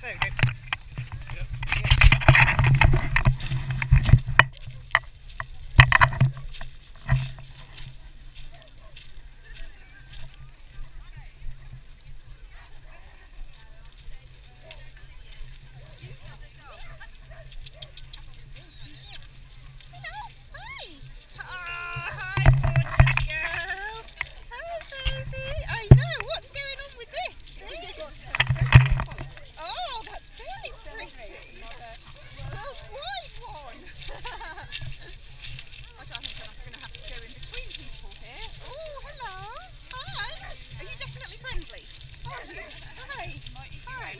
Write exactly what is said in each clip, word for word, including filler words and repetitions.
There we go. Yep. Yeah. Oh, that's very pretty. Worldwide one. I don't think I'm going to have to go in between people here. Oh, hello. Hi. Are you definitely friendly? Are you? Hi. Hi.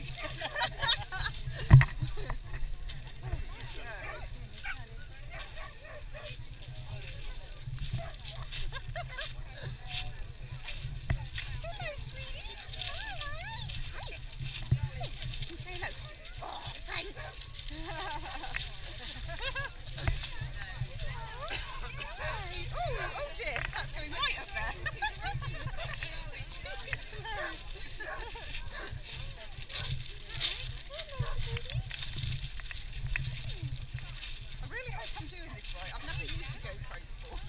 Hello, sweetie. Hi. Hi. Can you say hello? Oh, thanks. Oh, oh dear, that's going right up there. It's hilarious. Hello, sweeties. I really hope I'm doing this right. I've never used a GoPro before.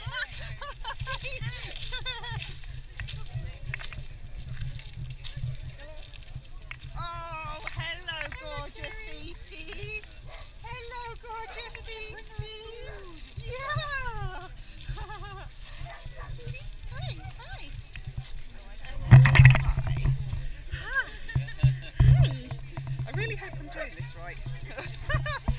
Oh, hello, gorgeous beasties. Hello, gorgeous beasties. Yeah. Sweetie, hi, hi. Hi. Hi. I really hope I'm doing this right.